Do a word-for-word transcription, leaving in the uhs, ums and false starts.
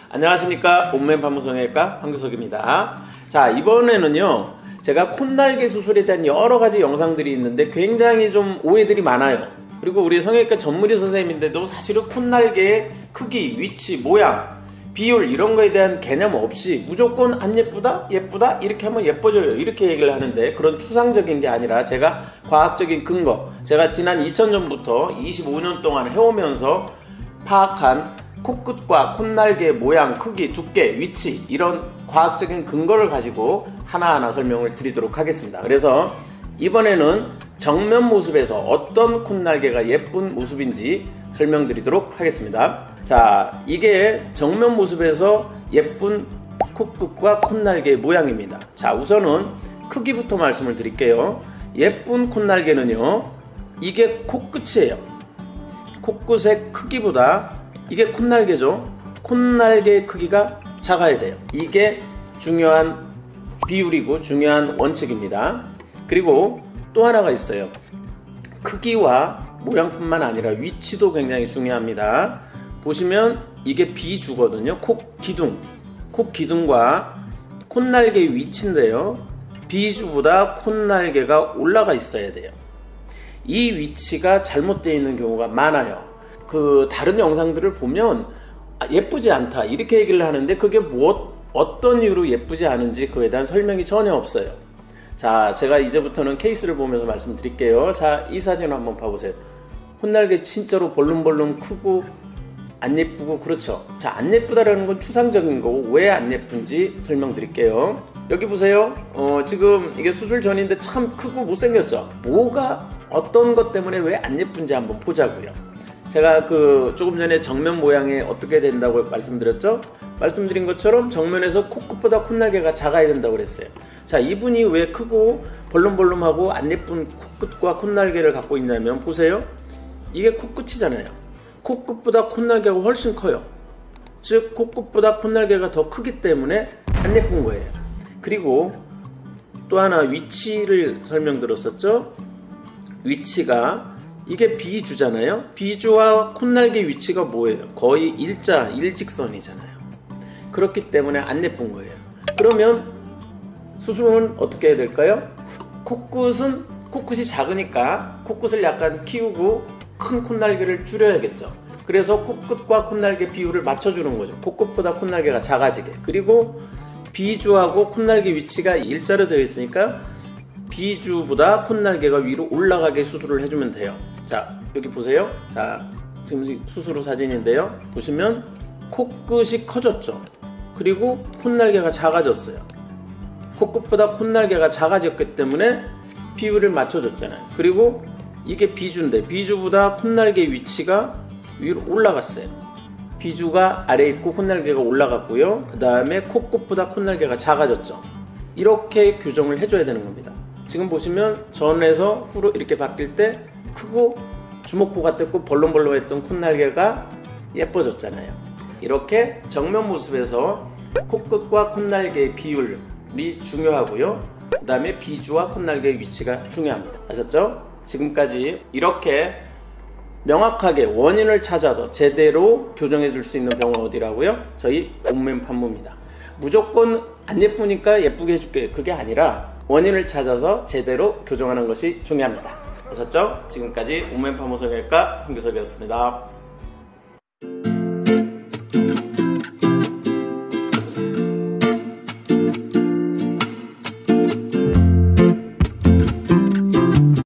안녕하십니까. 온맨 판무성형외과 황교석입니다. 자, 이번에는요 제가 콧날개 수술에 대한 여러가지 영상들이 있는데 굉장히 좀 오해들이 많아요. 그리고 우리 성형외과 전문의 선생님인데도 사실은 콧날개의 크기, 위치, 모양, 비율 이런 거에 대한 개념 없이 무조건 안 예쁘다? 예쁘다? 이렇게 하면 예뻐져요. 이렇게 얘기를 하는데 그런 추상적인 게 아니라 제가 과학적인 근거, 제가 지난 이천 년부터 이십오 년 동안 해오면서 파악한 코끝과 콧날개의 모양, 크기, 두께, 위치 이런 과학적인 근거를 가지고 하나하나 설명을 드리도록 하겠습니다. 그래서 이번에는 정면 모습에서 어떤 콧날개가 예쁜 모습인지 설명드리도록 하겠습니다. 자, 이게 정면 모습에서 예쁜 코끝과 콧날개의 모양입니다. 자, 우선은 크기부터 말씀을 드릴게요. 예쁜 콧날개는요, 이게 코끝이에요. 코끝의 크기보다 이게 콧날개죠. 콧날개의 크기가 작아야 돼요. 이게 중요한 비율이고 중요한 원칙입니다. 그리고 또 하나가 있어요. 크기와 모양뿐만 아니라 위치도 굉장히 중요합니다. 보시면 이게 비주거든요. 코 기둥, 코 기둥과 콧날개의 위치인데요, 비주보다 콧날개가 올라가 있어야 돼요. 이 위치가 잘못되어 있는 경우가 많아요. 그 다른 영상들을 보면 아, 예쁘지 않다 이렇게 얘기를 하는데 그게 무엇 어떤 이유로 예쁘지 않은지 그에 대한 설명이 전혀 없어요. 자, 제가 이제부터는 케이스를 보면서 말씀드릴게요. 자, 이 사진을 한번 봐보세요. 콧날개 진짜로 벌름벌름 크고 안 예쁘고 그렇죠. 자, 안 예쁘다라는 건 추상적인 거고 왜 안 예쁜지 설명드릴게요. 여기 보세요. 어, 지금 이게 수술 전인데 참 크고 못생겼죠. 뭐가 어떤 것 때문에 왜 안 예쁜지 한번 보자고요. 제가 그 조금 전에 정면 모양이 어떻게 된다고 말씀드렸죠? 말씀드린 것처럼 정면에서 코끝보다 콧날개가 작아야 된다고 그랬어요. 자, 이분이 왜 크고 벌름벌름하고 안 예쁜 코끝과 콧날개를 갖고 있냐면 보세요. 이게 코끝이잖아요. 코끝보다 콧날개가 훨씬 커요. 즉 코끝보다 콧날개가 더 크기 때문에 안 예쁜 거예요. 그리고 또 하나 위치를 설명드렸었죠. 위치가 이게 비주잖아요. 비주와 콧날개 위치가 뭐예요? 거의 일자, 일직선이잖아요. 그렇기 때문에 안 예쁜 거예요. 그러면 수술은 어떻게 해야 될까요? 코끝은 코끝이 작으니까 코끝을 약간 키우고 큰 콧날개를 줄여야겠죠. 그래서 코끝과 콧날개 비율을 맞춰주는 거죠. 코끝보다 콧날개가 작아지게. 그리고 비주하고 콧날개 위치가 일자로 되어 있으니까 비주보다 콧날개가 위로 올라가게 수술을 해주면 돼요. 자, 여기 보세요. 자, 지금 수술 후 사진인데요. 보시면 코끝이 커졌죠. 그리고 콧날개가 작아졌어요. 코끝보다 콧날개가 작아졌기 때문에 비율을 맞춰줬잖아요. 그리고 이게 비주인데 비주보다 콧날개 위치가 위로 올라갔어요. 비주가 아래에 있고 콧날개가 올라갔고요. 그 다음에 코끝보다 콧날개가 작아졌죠. 이렇게 교정을 해줘야 되는 겁니다. 지금 보시면 전에서 후로 이렇게 바뀔 때 크고 주먹코 같았고 벌렁벌렁했던 콧날개가 예뻐졌잖아요. 이렇게 정면 모습에서 코끝과 콧날개의 비율이 중요하고요. 그 다음에 비주와 콧날개의 위치가 중요합니다. 아셨죠? 지금까지 이렇게 명확하게 원인을 찾아서 제대로 교정해 줄 수 있는 병원 어디라고요? 저희 온맨 판무입니다. 무조건 안 예쁘니까 예쁘게 해줄게 그게 아니라 원인을 찾아서 제대로 교정하는 것이 중요합니다. 아셨죠? 지금까지 온맨 판무성형외과 황교석이었습니다.